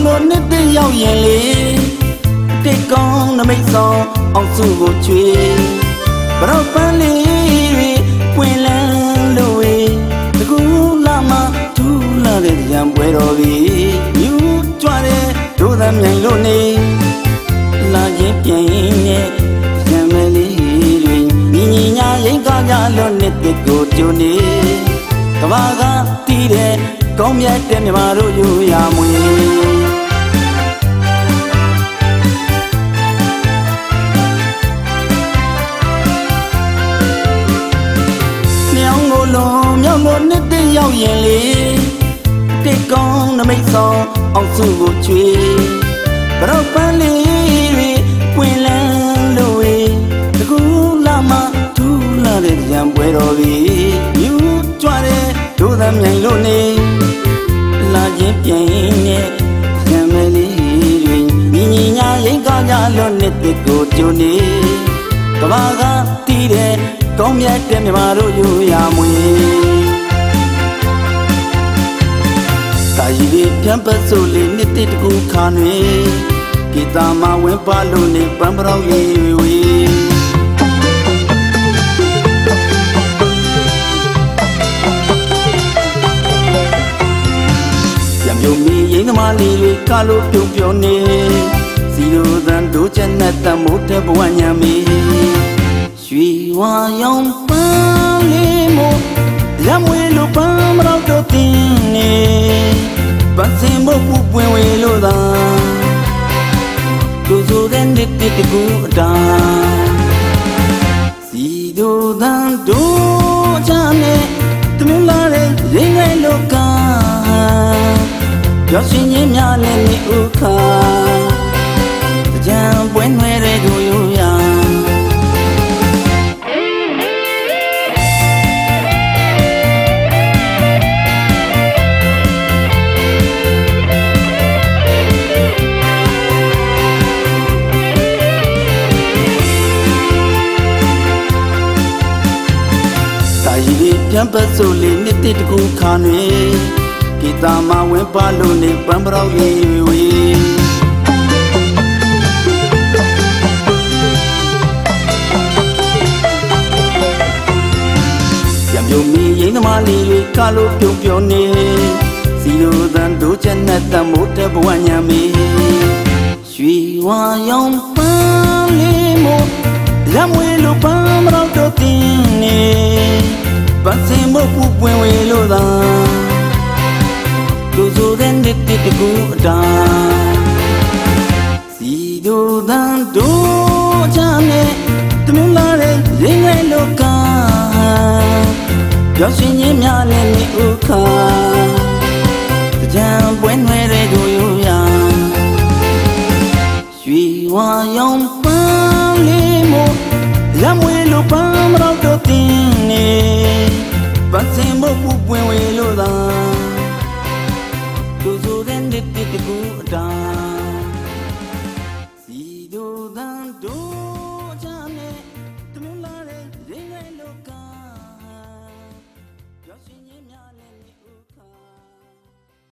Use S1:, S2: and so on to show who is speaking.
S1: လို့နှစ်သိရောက်ရင်လေတိတ်ကောင်းနမိတ်ဆောင်အောင်စုကိုချွေဘရော့ပန်းလေးပွင့်လန်းလို့တကူလာမထူလာတဲ့ကြံပွဲတော်ကြီးမြူးကြွတဲ့ဒိုးသမြိုင်လို့နေလာခြင်းပြန်ရဲ့ဇံမလေးတွေညီညီညာရင်ကားကြလို့နှစ်သိကိုကြိုနေကဘာကတီးတဲ့ကောင်းမြတ်တဲ့မြမတို့ယူရမွေမြောင်းကိုလုံးမြောင်းလို့နှစ်သိရောက်ရင်လေတိတ်ကောင်းနမိတ်ဆောင်အောင်စုကိုချွေဘရော့ပန်းလေးပွင့်လန်းလို့တကူလာမထူလာတဲ့ကြံပွဲတော်ကြီးမြူးကြွတဲ့ဒိုးသမြိုင်လို့နေလာခြင်းပြန်ရဲ့ဇံမလေးတွေညီညီညာရင်ကားကြလို့နှစ်သိကိုကြိုနေကဘာကတီးတဲ့ကောင်းမြတ်တဲ့မြမတို့ယူရမွေတာရီလေးပြန်ပတ်စိုးလေးနှစ်သိတကူခါနေဂီတာမဝင်ပါလို့နေပန်းပရောက်ရေးဝေယုံမီရင်သမားလေးတွေကလို့ပြုံပြုံနေစီလိုသံတို့ချက်နဲ့တမိုးတဲ့ဘဝညံမီရွှေဝါရောင်ပန်းလေးမို့ရမွေလိုပန်းမတော့တော့တင်းနေပတ်စင်မို့ပူပွင့်ဝေလို့သာကိုစိုးတဲ့နှစ်တကူအတာစီတို့သံတို့ချက်နဲ့တမလာတဲ့ရင်ငယ်လောကရောက်ရှင်ရင်များလည်းနေဥခါကြံပွဲနွယ်တဲ့သူယူရတာရီလေးပြန်ပတ်စိုးလေးနှစ်တကူခါနေဂီတာမဝင်ပါလို့နေပန်းပရောက်ရေးဝေယုံမီရင်သမားလေးတွေကလို့ပြုံပြုံနေစီလိုသံတို့ချက်နဲ့တမိုးတဲ့ဘဝညံမီရွှေဝါရောင်ပန်းလေးမို့ရမွေလိုပန်းမတော့တော့တင်းနေပတ်စင်မို့ပူပွင့်ဝေလို့သာကိုစိုးတဲ့နှစ်တကူအတာစီတို့သံတို့ချက်နဲ့တမလာတဲ့ရင်ငယ်လောကရောက်ရှင်ရင်များလည်းနေဥခါကြံပွဲနွယ်တဲ့သူယူရရွှေဝါရောင်ပန်းလေးမို့ရမွေလိုပန်းမတော့တော့တင်းနေပတ်စင်မို့ပူပွင့်ဝေလို့သာကိုစိုးတဲ့နှစ်တကူအတာ